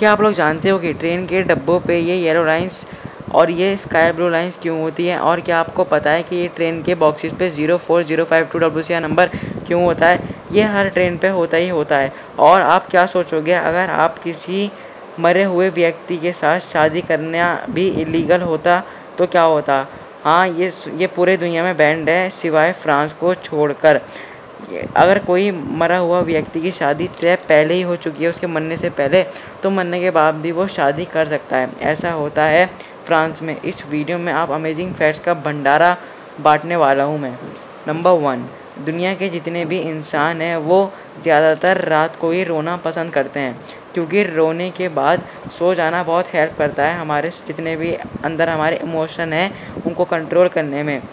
क्या आप लोग जानते हो कि ट्रेन के डब्बों पे ये येलो लाइंस और ये स्काई ब्लू लाइंस क्यों होती हैं? और क्या आपको पता है कि ये ट्रेन के बॉक्सेस पे 04052 WCR नंबर क्यों होता है? ये हर ट्रेन पे होता ही होता है। और आप क्या सोचोगे, अगर आप किसी मरे हुए व्यक्ति के साथ शादी करना भी इलीगल होता तो क्या होता? हाँ, ये पूरे दुनिया में बैंड है सिवाय फ्रांस को छोड़कर। अगर कोई मरा हुआ व्यक्ति की शादी तय पहले ही हो चुकी है उसके मरने से पहले, तो मरने के बाद भी वो शादी कर सकता है। ऐसा होता है फ्रांस में। इस वीडियो में आप अमेजिंग फैक्ट्स का भंडारा बांटने वाला हूँ मैं। नंबर 1, दुनिया के जितने भी इंसान हैं वो ज़्यादातर रात को ही रोना पसंद करते हैं, क्योंकि रोने के बाद सो जाना बहुत हेल्प करता है हमारे जितने भी अंदर हमारे इमोशन हैं उनको कंट्रोल करने में।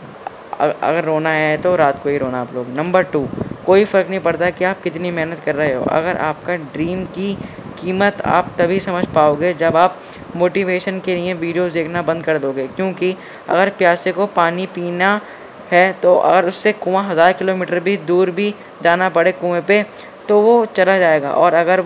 अगर रोना है तो रात को ही रोना आप लोग। नंबर 2, कोई फ़र्क नहीं पड़ता कि आप कितनी मेहनत कर रहे हो। अगर आपका ड्रीम की कीमत आप तभी समझ पाओगे जब आप मोटिवेशन के लिए वीडियोस देखना बंद कर दोगे, क्योंकि अगर प्यासे को पानी पीना है तो अगर उससे कुआं 1000 किलोमीटर भी दूर भी जाना पड़े कुएं पे तो वो चला जाएगा। और अगर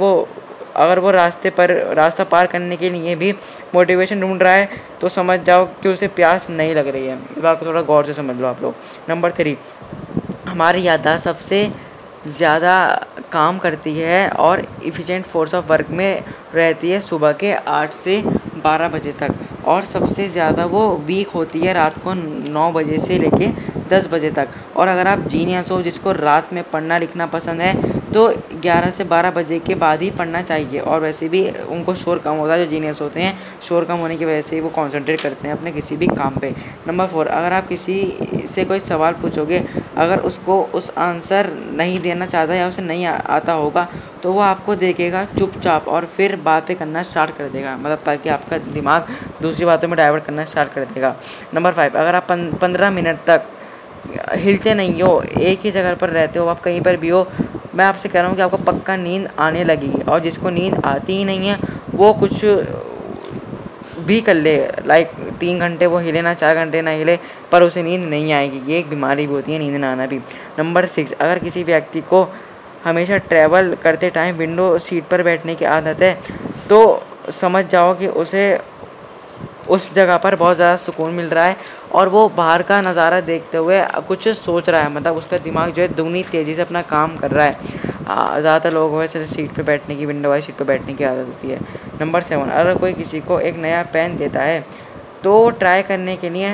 वो रास्ता पार करने के लिए भी मोटिवेशन ढूंढ रहा है तो समझ जाओ कि उसे प्यास नहीं लग रही है। इस बात को थोड़ा गौर से समझ लो आप लोग। नंबर 3, हमारी याददाश्त सबसे ज़्यादा काम करती है और एफिशिएंट फोर्स ऑफ वर्क में रहती है सुबह के 8 से 12 बजे तक, और सबसे ज़्यादा वो वीक होती है रात को 9 बजे से लेके 10 बजे तक। और अगर आप जीनियस हो जिसको रात में पढ़ना लिखना पसंद है तो 11 से 12 बजे के बाद ही पढ़ना चाहिए। और वैसे भी उनको शोर कम होता है, जो जीनियस होते हैं शोर कम होने की वजह से ही वो कॉन्सेंट्रेट करते हैं अपने किसी भी काम पे। नंबर 4, अगर आप किसी से कोई सवाल पूछोगे, अगर उसको उस आंसर नहीं देना चाहता या उसे नहीं आता होगा तो वो आपको देखेगा चुपचाप और फिर बातें करना स्टार्ट कर देगा, मतलब ताकि आपका दिमाग दूसरी बातों में डाइवर्ट करना स्टार्ट कर देगा। नंबर 5, अगर आप 15 मिनट तक हिलते नहीं हो, एक ही जगह पर रहते हो, आप कहीं पर भी हो, मैं आपसे कह रहा हूँ कि आपको पक्का नींद आने लगेगी। और जिसको नींद आती ही नहीं है वो कुछ भी कर ले, लाइक 3 घंटे वो हिले ना 4 घंटे ना हिले, पर उसे नींद नहीं आएगी। ये एक बीमारी भी होती है, नींद ना आना भी। नंबर 6, अगर किसी व्यक्ति को हमेशा ट्रैवल करते टाइम विंडो सीट पर बैठने की आदत है तो समझ जाओ कि उसे उस जगह पर बहुत ज़्यादा सुकून मिल रहा है और वो बाहर का नज़ारा देखते हुए कुछ सोच रहा है, मतलब उसका दिमाग जो है दुगनी तेज़ी से अपना काम कर रहा है। ज़्यादातर लोगों को वैसे सीट पे बैठने की, विंडो वाली सीट पे बैठने की आदत होती है। नंबर 7, अगर कोई किसी को एक नया पेन देता है तो ट्राई करने के लिए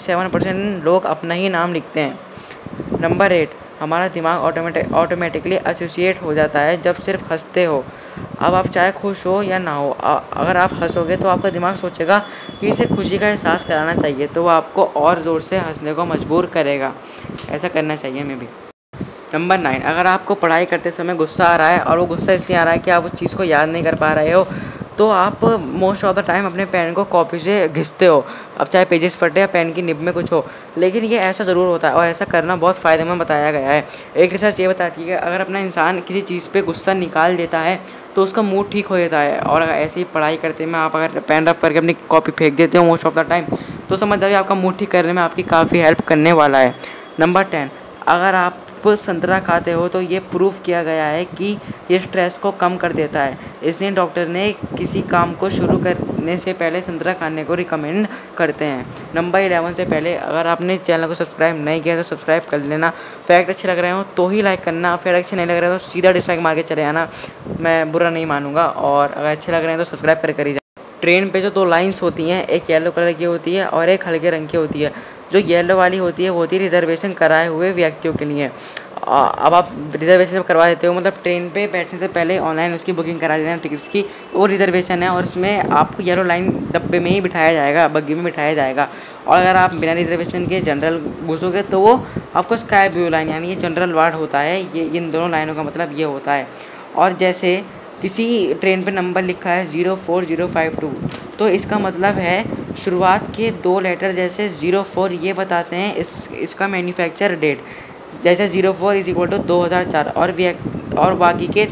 97% लोग अपना ही नाम लिखते हैं। नंबर 8, हमारा दिमाग ऑटोमेटिकली एसोसिएट हो जाता है जब सिर्फ हंसते हो। अब आप चाहे खुश हो या ना हो, अगर आप हंसोगे तो आपका दिमाग सोचेगा कि इसे खुशी का एहसास कराना चाहिए, तो वो आपको और ज़ोर से हंसने को मजबूर करेगा। ऐसा करना चाहिए हमें भी। नंबर 9, अगर आपको पढ़ाई करते समय गुस्सा आ रहा है और वो गुस्सा इसलिए आ रहा है कि आप उस चीज़ को याद नहीं कर पा रहे हो, तो आप मोस्ट ऑफ द टाइम अपने पेन को कॉपी से घिसते हो। अब चाहे पेजेस फटे या पेन की निब में कुछ हो, लेकिन ये ऐसा ज़रूर होता है और ऐसा करना बहुत फ़ायदेमंद बताया गया है। एक रिसर्च ये बताती है कि अगर अपना इंसान किसी चीज़ पे गुस्सा निकाल देता है तो उसका मूड ठीक हो जाता है। और अगर ऐसे ही पढ़ाई करते में आप अगर पेन रफ करके अपनी कॉपी फेंक देते हो मोस्ट ऑफ द टाइम, तो समझ जाइए आपका मूड ठीक करने में आपकी काफ़ी हेल्प करने वाला है। नंबर 10, अगर आप संतरा खाते हो तो ये प्रूफ किया गया है कि ये स्ट्रेस को कम कर देता है, इसलिए डॉक्टर ने किसी काम को शुरू करने से पहले संतरा खाने को रिकमेंड करते हैं। नंबर 11 से पहले अगर आपने चैनल को सब्सक्राइब नहीं किया तो सब्सक्राइब कर लेना। फैक्ट अच्छे लग रहे हो तो ही लाइक करना, फिर अच्छे नहीं लग रहे हो तो सीधा डिसलाइक मार के चले आना, मैं बुरा नहीं मानूंगा। और अगर अच्छे लग रहे हैं तो सब्सक्राइब कर ही जाए। ट्रेन पे जो 2 लाइन्स होती हैं, एक येलो कलर की होती है और एक हल्के रंग की होती है। जो येलो वाली होती है वो होती है रिजर्वेशन कराए हुए व्यक्तियों के लिए। अब आप रिजर्वेशन जब करवा देते हो, मतलब ट्रेन पे बैठने से पहले ऑनलाइन उसकी बुकिंग करा देते हैं टिकट्स की, वो रिजर्वेशन है और उसमें आपको येलो लाइन डब्बे में ही बिठाया जाएगा, बग्गी में बिठाया जाएगा। और अगर आप बिना रिजर्वेशन के जनरल घुसोगे तो वो आपको स्काई ब्लू लाइन, यानी ये जनरल वार्ड होता है। ये इन दोनों लाइनों का मतलब ये होता है। और जैसे किसी ट्रेन पे नंबर लिखा है 04052, तो इसका मतलब है शुरुआत के 2 लेटर जैसे 04 ये बताते हैं इसका मैन्युफैक्चर डेट, जैसे 04 = 2004। और बाकी के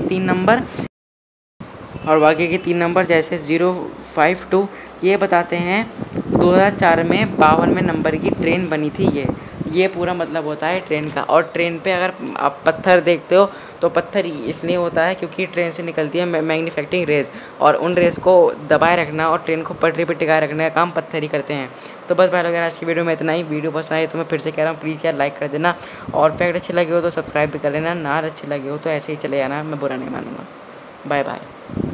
3 नंबर जैसे 052 ये बताते हैं 2004 में 52वें नंबर की ट्रेन बनी थी ये। ये पूरा मतलब होता है ट्रेन का। और ट्रेन पे अगर आप पत्थर देखते हो तो पत्थर इसलिए होता है क्योंकि ट्रेन से निकलती है मैग्नीफिकेटिंग रेज, और उन रेज को दबाए रखना और ट्रेन को पटरी पर टिकाए रखने का काम पत्थर ही करते हैं। तो बस भाई लोग यार, आज की वीडियो में इतना ही। वीडियो पसंद आई तो मैं फिर से कह रहा हूँ, प्लीज़ यार लाइक कर देना, और फैक्ट अच्छे लगे हो तो सब्सक्राइब भी कर लेना, ना अच्छे लगे हो तो ऐसे ही चले जाना, मैं बुरा नहीं मानूंगा। Bye bye.